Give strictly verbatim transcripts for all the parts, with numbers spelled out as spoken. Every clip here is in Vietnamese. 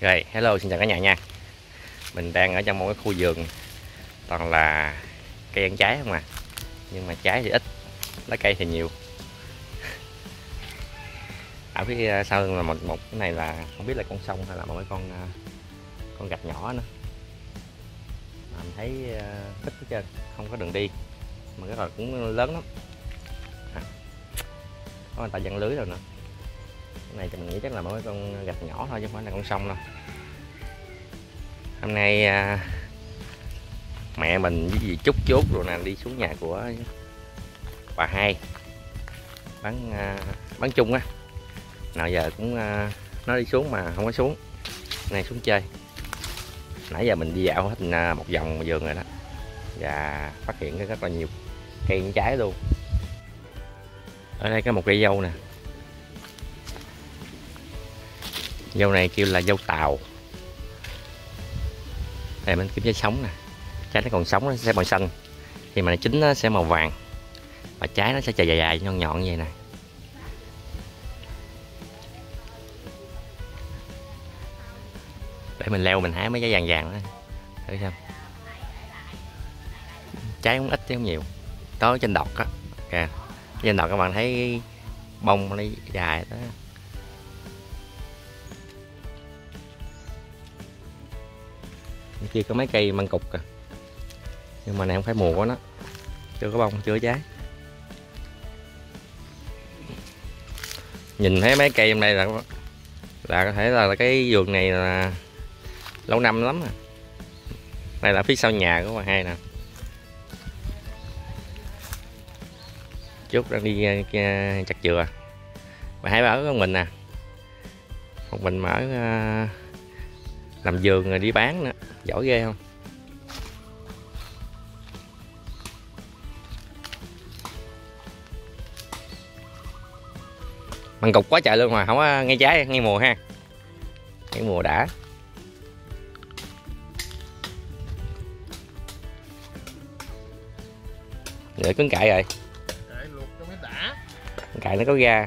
Rồi, hello, xin chào cả nhà nha. Mình đang ở trong một cái khu vườn toàn là cây ăn trái không à. Nhưng mà trái thì ít, lá cây thì nhiều. Ở phía sau là một một cái này là không biết là con sông hay là một cái con con rạch nhỏ nữa. Mình thấy thích hết trơn, không có đường đi mà cái rồi cũng lớn lắm. À, có người ta giăng lưới rồi nữa. Cái này thì mình nghĩ chắc là một cái con rạch nhỏ thôi chứ không phải là con sông đâu. Hôm nay à, mẹ mình với dì Trúc chốt rồi nè, đi xuống nhà của bà hai bán à, bán chung á. Nào giờ cũng à, nó đi xuống mà không có xuống, nay xuống chơi. Nãy giờ mình đi dạo hết một vòng vườn rồi đó, và phát hiện rất là nhiều cây trái luôn. Ở đây có một cây dâu nè, dâu này kêu là dâu tàu. Đây mình kiếm trái sống nè, trái nó còn sống nó sẽ màu xanh, thì mà nó chín nó sẽ màu vàng, và trái nó sẽ dài dài nhọn nhọn như vậy nè. Để mình leo mình hái mấy trái vàng vàng đó thử xem. Trái cũng ít chứ không nhiều. Có trên đọt á kìa, trên đọt các bạn thấy bông nó dài đó. Bên kia có mấy cây măng cục kìa, nhưng mà này không phải mùa của nó, chưa có bông chưa có trái. Nhìn thấy mấy cây trong đây là là có thể là, là cái vườn này là lâu năm lắm. À, đây là phía sau nhà của bà hai nè. Chút đang đi uh, chặt dừa. Bà hai ở con mình nè, một mình mà ở uh, làm vườn rồi đi bán nữa, giỏi ghê không. Măng cục quá trời luôn mà không có ngay trái ngay mùa ha, ngay mùa đã. Để cứng cại rồi, cại nó có ga.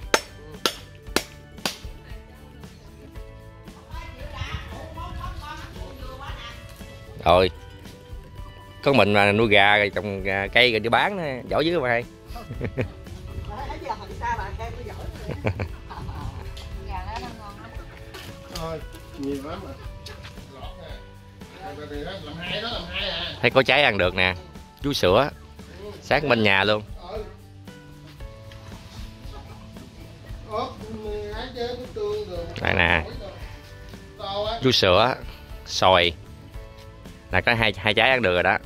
Rồi có mình mà nuôi gà rồi trồng cây rồi đi bán nữa, giỏi dữ mà hay. Thấy có trái ăn được nè, chú sữa sát bên nhà luôn. Đây nè, chú sữa xoài là có hai hai trái ăn được rồi đó.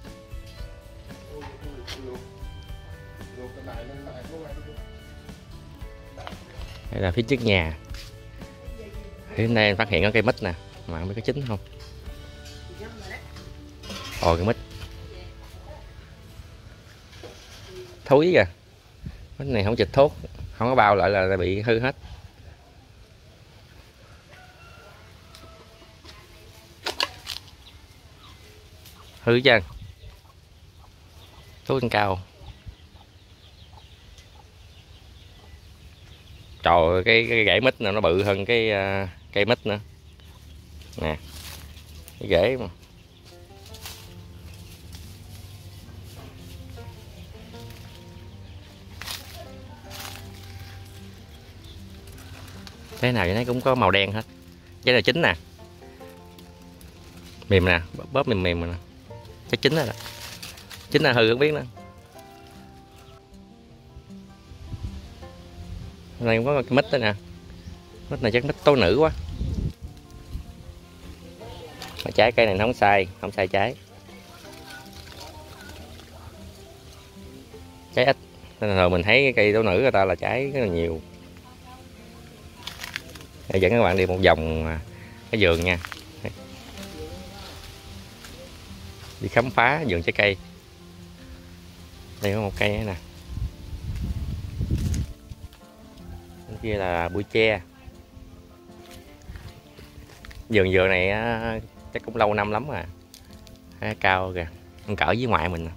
Đây là phía trước nhà. Đến đây phát hiện có cây mít nè, mà không biết có chín không. Ồ, cái mít thúi kìa, mít này không chịch thuốc, không có bao lại là bị hư hết. Hư chứ thuốc ăn cao. Trời ơi, cái, cái rễ mít này nó bự hơn cái uh, cây mít nữa nè, cái rễ mà. Thế nào vậy, nó cũng có màu đen hết. Cái này chín nè, mềm nè, bóp mềm mềm nè, chắc chín rồi đó. Chín là hư không biết nữa. Đây cũng có cái mít đó nè, mít này chắc mít tố nữ quá. Mà trái cây này nó không sai, không sai trái. Trái ít, nên là mình thấy cây tố nữ người ta là trái rất là nhiều. Để dẫn các bạn đi một vòng cái vườn nha, đi khám phá vườn trái cây. Đây có một cây nữa nè, bên kia là bụi tre. Vườn dừa này chắc cũng lâu năm lắm rồi, cao kìa, con cỡ với ngoại mình.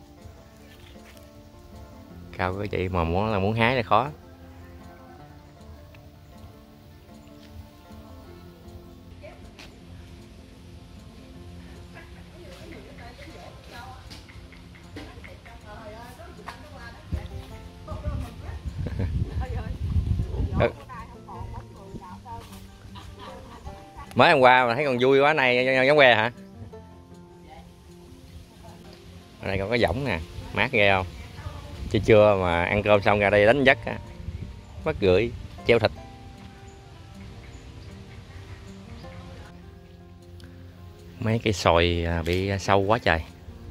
Cao cái chị mà muốn là muốn hái là khó. Ừ. Mới hôm qua mà thấy còn vui quá, này giống que hả? Ở đây còn có võng nè, mát ghê không? Trưa trưa mà ăn cơm xong ra đây đánh giấc á, bắt gửi treo thịt. Mấy cây sồi bị sâu quá trời.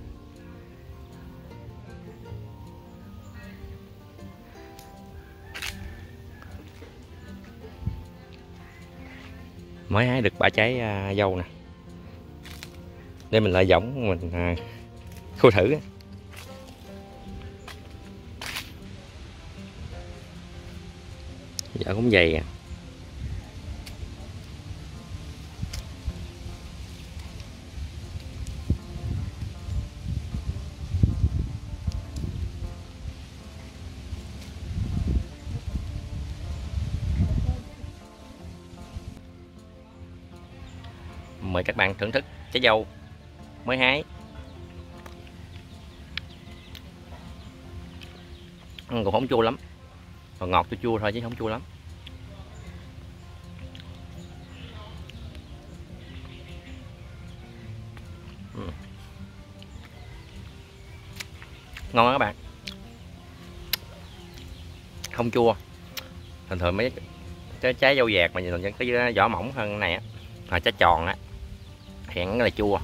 Mới hái được ba trái uh, dâu nè, để mình lại võng mình uh, khô thử. Giờ cũng dày à. Mời các bạn thưởng thức trái dâu mới hái. Ăn còn không chua lắm, còn ngọt chua chua thôi chứ không chua lắm. Ừ. Ngon các bạn, không chua. Thường thường mấy trái, trái dâu dẹt mà nhìn cái vỏ mỏng hơn cái này á, à, trái tròn á hẹn là chua.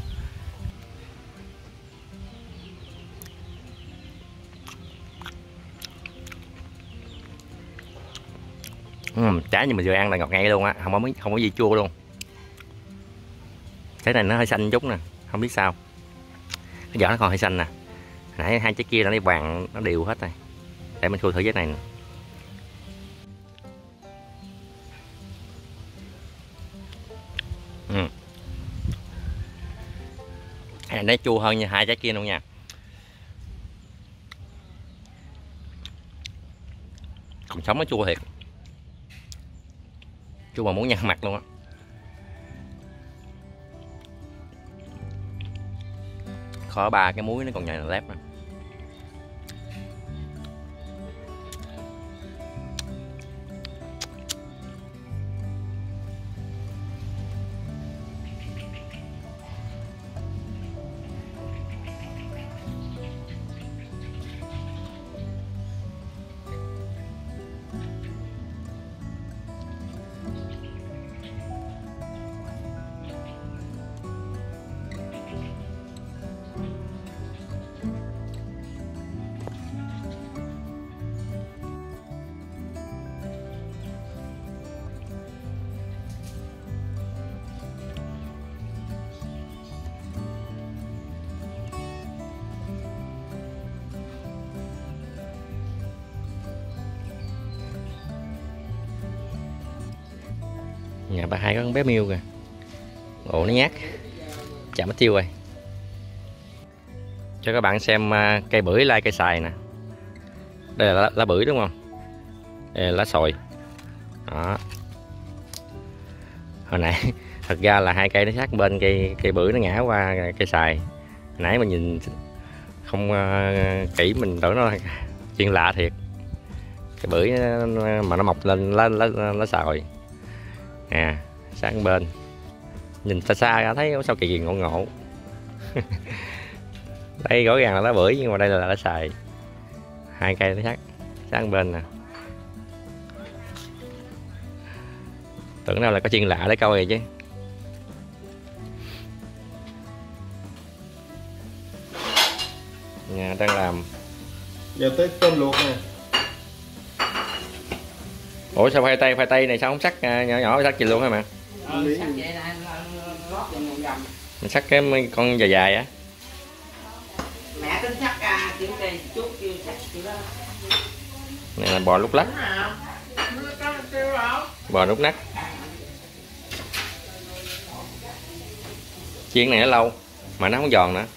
Uhm, trái như mình vừa ăn là ngọt ngay luôn á, không có không có gì chua luôn. Cái này nó hơi xanh chút nè, không biết sao cái vỏ nó còn hơi xanh nè. Nãy hai trái kia nó đi vàng, nó đều hết rồi. Để mình khui thử trái này nè. Ừ. Nó chua hơn như hai trái kia luôn nha. Còn sống nó chua thiệt, chua mà muốn nhăn mặt luôn á. Khó ba cái muối nó còn nhầy lép nè. Nhà bà hai có con bé miêu kìa, ồ nó nhát, chạm mất tiêu rồi. Cho các bạn xem cây bưởi lai cây xài nè. Đây là lá, lá bưởi đúng không? Đây là lá sồi. Đó. Hồi nãy thật ra là hai cây nó sát bên, cây cây bưởi nó ngã qua cây xài. Hồi nãy mình nhìn không uh, kỹ mình tưởng nó chuyện lạ thiệt. Cây bưởi mà nó mọc lên lá lá, lá sồi. À, sang bên nhìn xa xa ra thấy sao kỳ kỳ ngộ ngộ. Đây rõ ràng là lá bưởi nhưng mà đây là lá xài. Hai cây nó khác sang bên nè. Tưởng đâu là có chuyện lạ để coi rồi chứ. Nhà đang làm. Giờ tới tôm luộc nè. Ủa sao khoai tây khoai tây này sao không sắc nhỏ nhỏ sắc gì luôn hả mà? Ừ, sắc vậy nè, lót vào vòng vòng. Mình sắc cái con dài dài á. Mẹ tính sắc à, kiểu này chút kêu sắc kiểu đó. Này là bò lúc lắc. Bò lúc nắc. Chiên này nó lâu mà nó không giòn nữa.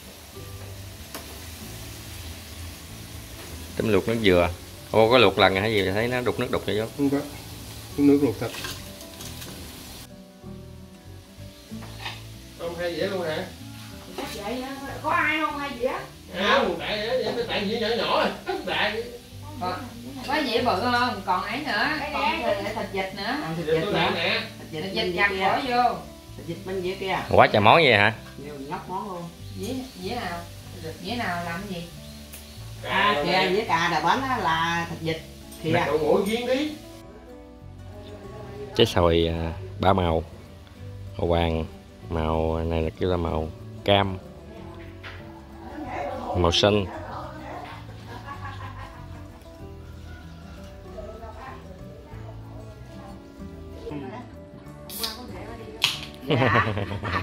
Tấm luộc nước dừa. Ô có luộc lần hay gì thấy nó đục nước đục vậy vô? Không có, nước luộc thật. Không hai dĩa luôn hả? Vậy á, có ai không hai dĩa? Không, tại vậy tại dĩa nhỏ nhỏ rồi, đại. Có dĩa bự không? Còn ấy nữa, còn thịt vịt nữa. Thịt Để vịt tôi nữa. làm nè. Thịt Thịt vịt vịt bên chặt dưới bỏ kia. vô. Thịt vịt bên dưới kia. Quá trời món vậy hả? Nhiều nhóc món luôn. Dĩa dĩa nào? Dĩa nào làm cái gì? À kìa với cà đà bánh á là thịt vịt. Kìa. Mẹ đậu ngủ giếng đi. Trái xoài à, ba màu, màu vàng, màu này là kêu là màu cam, màu xanh. Dạ. Trời ơi.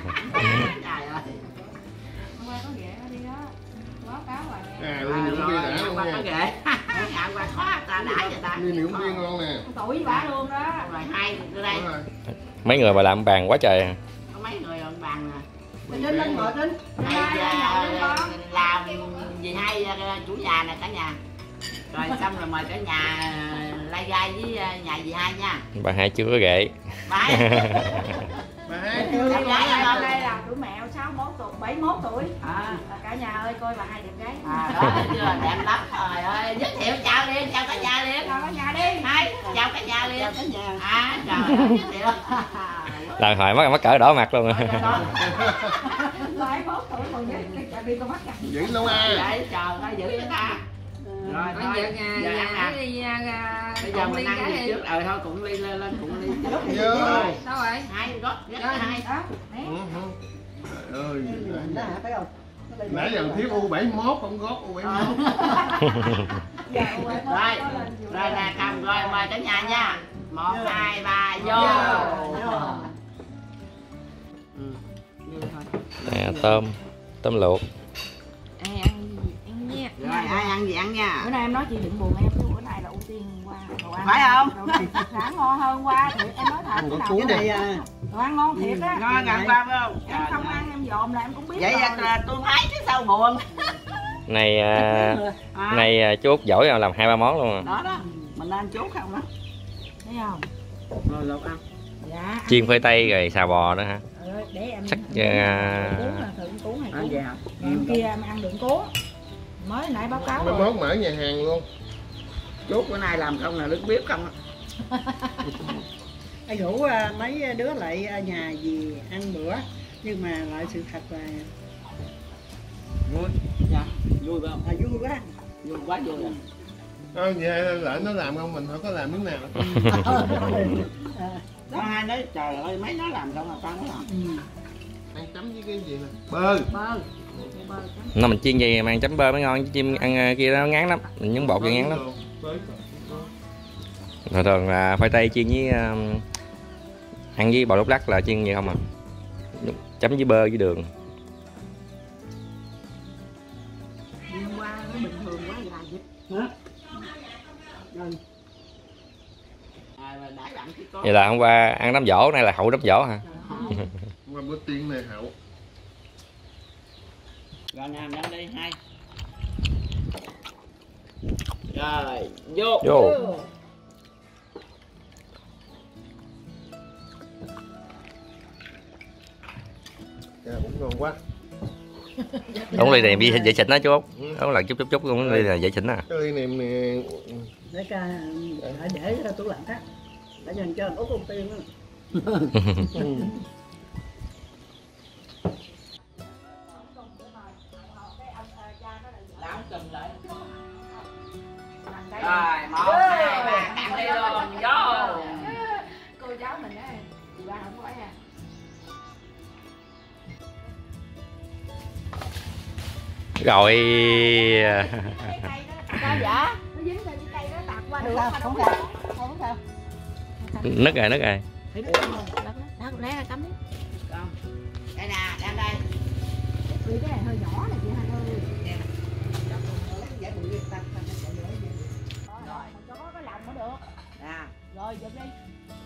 Hôm qua có ghẹ đi đó. Báo cáo rồi. À, ly nướng bia đã luôn Qua có nha. ghệ. Nhà qua khó ta đã vậy ta. Ly nướng bia ngon nè. Tuổi với bà luôn đó. Rồi hai đưa đây. Đúng rồi. Mấy người mà làm bàn quá trời. Có mấy người ở bàn nè. Mình Trinh lên ngồi Trinh. Hay à, làm gì hay à, chủ nhà nè cả nhà. Rồi xong rồi mời cả nhà lai gai với à, nhà dì hai nha. Bà hai chưa có ghệ. Bye. Bà hai Làm chưa. gái Đây không? đây là tuổi mẹo sáu mươi mốt tuổi, bảy mươi mốt tuổi. À, Cả nhà ơi coi bà hai đẹp gái. à đó chưa đẹp lắm. Trời ơi, giới thiệu chào liền, chào cả nhà liền. Chào cả nhà đi. Hai, chào cả nhà liền. Chào cả nhà. À, trời ơi, giới thiệu. Lần hồi mắc mắc cỡ đỏ mặt luôn. Rồi, cho đó. bảy mươi mốt tuổi còn đi đi con mắt cạnh. Dữ lâu à. Vậy trời ơi, giữ cho ta. Rồi Bây thôi, giờ nhà giờ ăn nhà nè. đi à, Bây giờ cùng mình đi ăn cái gì đi. trước? Ờ thôi cũng ly lên lên cũng ly trước. Vô. Rồi, Đâu rồi? hai gót, gót Rồi, hai. đó. Nè. Ừ, ừ. Trời ơi. Nãy giờ thiếu U bảy mốt không gót U bảy mốt. Dạ, ủa, Rồi, có lên chiều rồi nay. nè cầm rồi mời cả nhà nha. Một, hai, ba, vô. Vô. Ừ, vô thôi. Nè, tôm, tôm luộc. Ai ăn gì ăn nha. Rồi ai ăn gì ăn nha. Bữa nay em nói chị đừng buồn em, cái bữa nay là ưu tiên qua đồ ăn. Phải không? Đồ ăn sáng ngon hơn qua thiệt, em nói thật. Ăn có nào cuốn cái đi. này đồ ăn ngon thiệt á. Ngon gần qua phải không? Em không ăn em dòm là em cũng biết. Vậy rồi. là tôi thấy chứ sao buồn. Này à, À, này à, chú Út giỏi làm hai ba món luôn. đó đó, mình lên chốt không đó. Thấy không? Rồi lột ăn. Dạ. Chiên phơi tây rồi xào bò nữa hả? Rồi, để em Sắc, em à, cuốn là thử cuốn này Ăn cuốn. gì hả? Em kia em ăn đừng cuốn. Mới nãy báo cáo Mai rồi. mốt mở nhà hàng luôn. Chốt bữa nay làm không là nước bếp không á. Anh rủ à, mấy đứa lại à, nhà gì ăn bữa, nhưng mà lại sự thật là Vui. Dạ, vui phải không? à, vui quá. Vui quá vui rồi. Không, vậy lại nó làm không mình không có làm miếng nào. À, Có hai nói trời ơi mấy nó làm không mà tao nó làm. ừ. Ăn chấm với cái gì nè. Bơ. Bơ. Bơ chấm. Nó mình chiên gì mà ăn chấm bơ mới ngon, chứ chim ăn à, kia nó ngán lắm, mình nhúng bột cho ngán lắm. Bơ. Thường thường là khoai tây chiên với à, ăn với bò lúc lắc là chiên gì không à, chấm với bơ với đường. Hôm qua nó bình thường quá là dịch. Hả? Rồi. À, mà đãi bạn thì có. Vậy là hôm qua ăn đám giỗ, nay là hậu đám giỗ hả? Qua bữa tiên này hậu. Rồi nè, đem đi hai. Rồi, vô. Vô. Dạ, cũng ngon quá. Uống ly này bị dễ xịn đó chú Út. Uống là chút chút chút uống ly là dễ xịn á. Cái ly này nè. Để ca để để tủ lạnh khác, để dành cho anh Út ưu tiên đó. Ừ. Lão cầm lại. Rồi, một, hai, ba, cạn đi luôn, vô. Cô cháu mình á, chị ba không phải à. Rồi. Cái cây đó sao dạ? Nó dính lên cái cây đó tạt qua được Không mà sao, đâu không có. sao, không sao. Nứt rồi, nứt rồi. Đó, lé ra cắm đi. Con. Đây nè, đem đây. Vì cái này hơi nhỏ này chị Hạnh ơi. Giải bụi đi, ta- ta- ta- ta- Rồi, cho có cái lòng mới được. Nè. Rồi, chụp đi.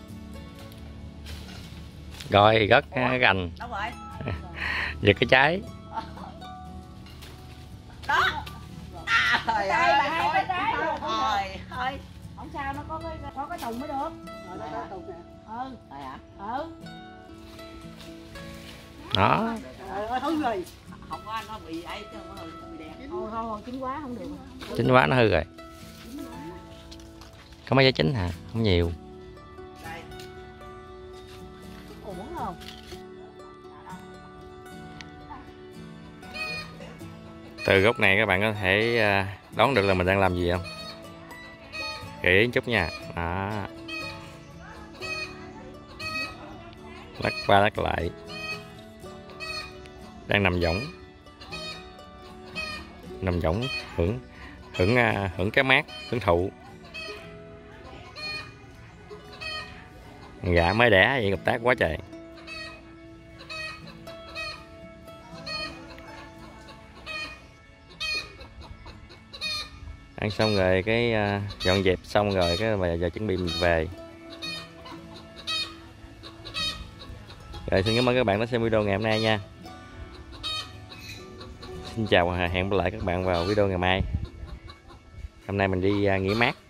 Rồi gất cái gành, Đâu rồi? giật cái trái. Đó. À, trời Trái ơi, bà hai cái trái thôi, luôn. thôi, thôi. Không sao, nó có cái có cái tùng mới được. Rồi, đó, đó, tụt nè. Ừ, Rồi hả? ừ. Đó. Trời ơi, hư rồi. Không có nó bị ấy chứ không có bị đen. Thôi thôi thôi, chín quá không được. Chín quá nó hư rồi. Có mấy trái chín hả? Không nhiều. không? Từ góc này các bạn có thể đoán được là mình đang làm gì không? Kỹ chút nha. Đó. Lắc qua lắc lại. Đang nằm võng. Nằm võng hưởng hưởng hưởng cái mát, hưởng thụ. Gà mới đẻ vậy, hợp tác quá trời. Ăn xong rồi cái uh, dọn dẹp xong rồi cái bây giờ chuẩn bị mình về. Rồi xin cảm ơn các bạn đã xem video ngày hôm nay nha. Xin chào và hẹn gặp lại các bạn vào video ngày mai. Hôm nay mình đi uh, nghỉ mát.